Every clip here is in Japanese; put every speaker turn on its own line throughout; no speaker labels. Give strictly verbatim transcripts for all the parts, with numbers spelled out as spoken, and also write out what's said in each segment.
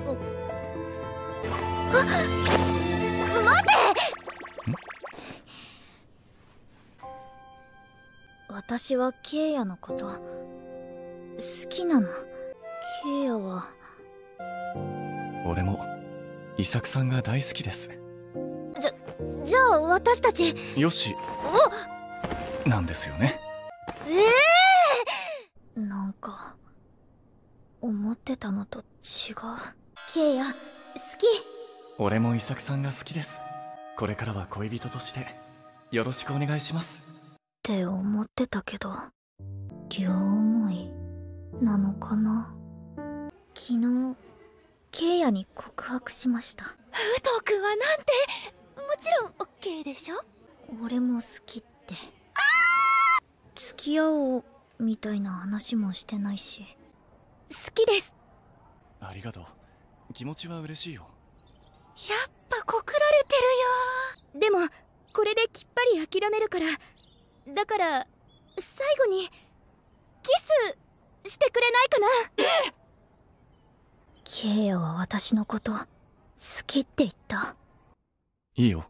あ、待て！私はケイヤのこと好きなの。ケイヤは。
俺もイサクさんが大好きです。
じゃじゃあ私たち
よしなんですよね。
ええー、なんか思ってたのと違う。ケイヤ好き。
俺もイサクさんが好きです。これからは恋人としてよろしくお願いします
って思ってたけど、両思いなのかな。昨日ケイヤに告白しました。
ウトウ君はなんて。もちろんオッケーでしょ。
俺も好きって。付き合おうみたいな話もしてないし。
好きです。
ありがとう。気持ちは嬉しいよ。
やっぱ告られてるよ。でもこれできっぱり諦めるから。だから最後にキスしてくれないかな。
ケイヤは私のこと好きって言った。
いいよ。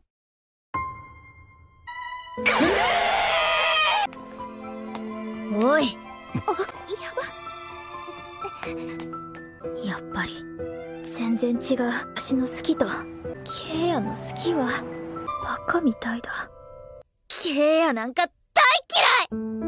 おい。
あ、や
ば。やっぱり全然違う。私の好きとケイヤの好きはバカみたいだ。ケイヤなんか大嫌い。